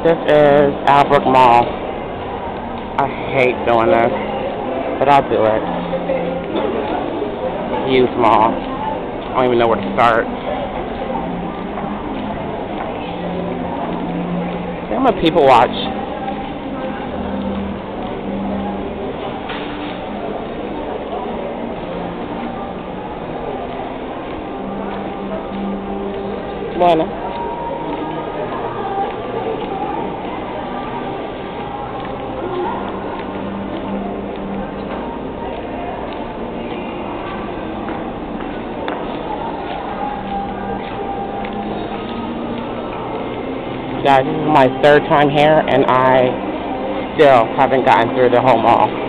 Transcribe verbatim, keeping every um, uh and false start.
This is Albrook Mall. I hate doing this, but I'll do it. Hughes Mall. I don't even know where to start. I'm gonna people watch. Bueno. Guys, this is my third time here, and I still haven't gotten through the whole mall.